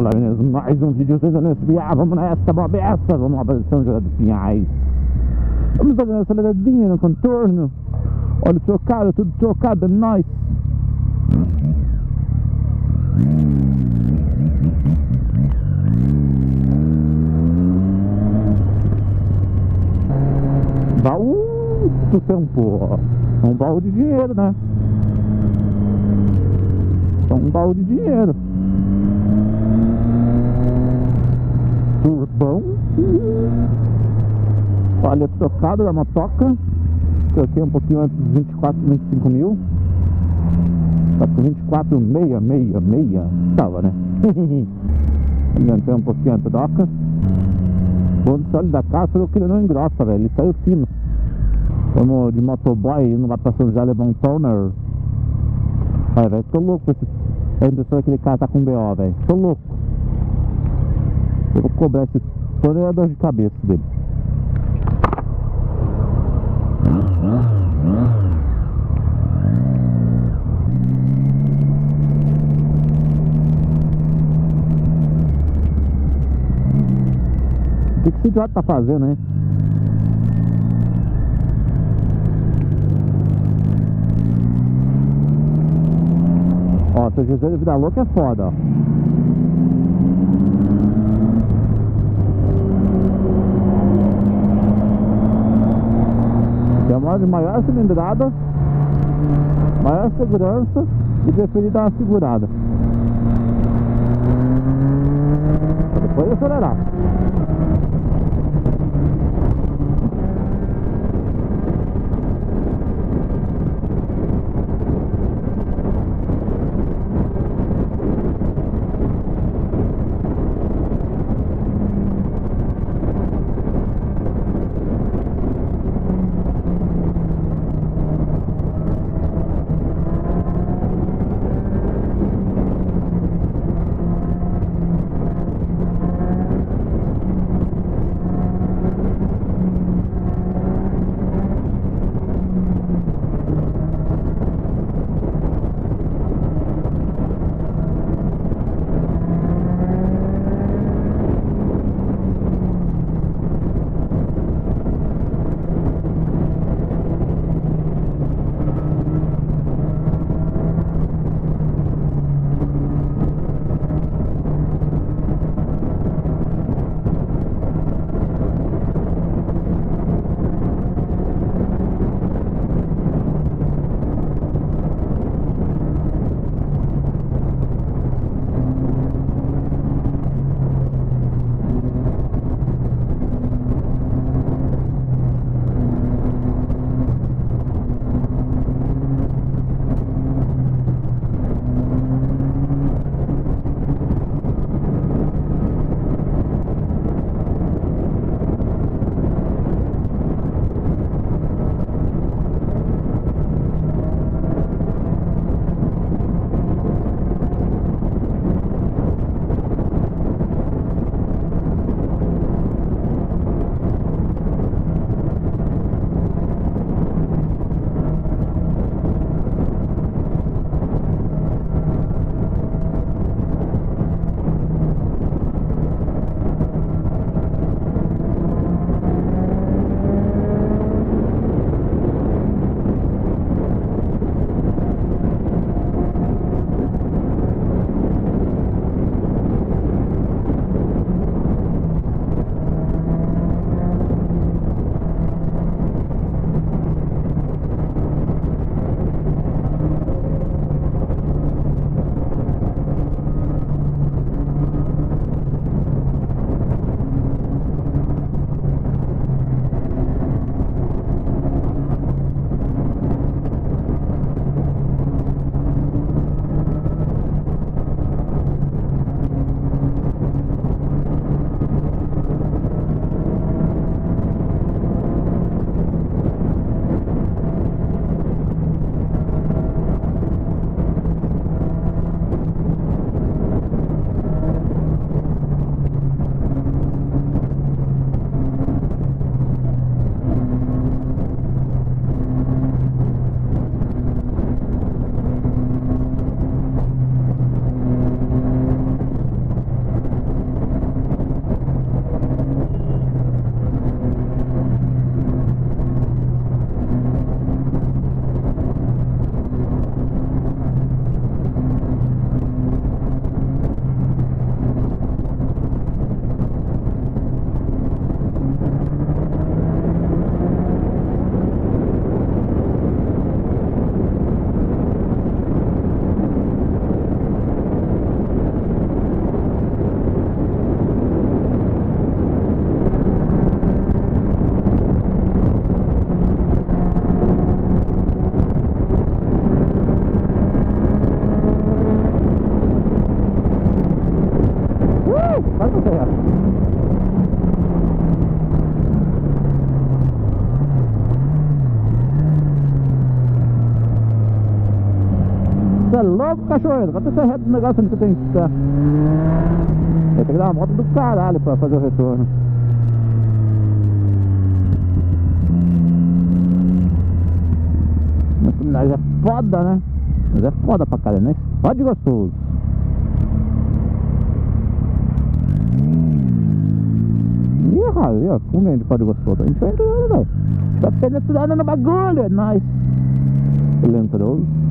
Olá meninas, mais um vídeo vocês vão espiar, vamos nessa bobeça, vamos lá fazer São José dos Pinhais. Vamos fazer essa legadinha no contorno. Olha trocado, tudo trocado, é nóis. Muito tempo, um baú de dinheiro, né? Um baú de dinheiro. Turbão. Olha, trocado da motoca. Troquei um pouquinho antes dos 24, 25 mil. Tá com 24,666. Tava, né? Adiantei um pouquinho a troca. O óleo da casa falou que ele não engrossa, velho. Ele saiu fino. Vamos de motoboy indo lá pra São José Lebon Turner. Ai, velho, tô louco com esse. A impressão que aquele cara tá com BO, velho. Tô louco. Eu vou cobrar esse torneio, a dor de cabeça dele. O que esse idiota tá fazendo, hein? Ó, São José de Vida Louca é foda, ó. Tem uma de maior cilindrada, maior segurança e preferi dar uma segurada. Pra depois acelerar. louco, cachoeiro. Cadê essa reta do negócio onde que tem que ficar? Vai ter que dar uma volta do caralho pra fazer o retorno. Mas é foda, né? Mas é foda pra caralho, né? Pode gostoso. Ih, ó, como é de pode gostoso? A gente vai entrando, velho. Tá penetrando no bagulho, é nóis. Ele entrou.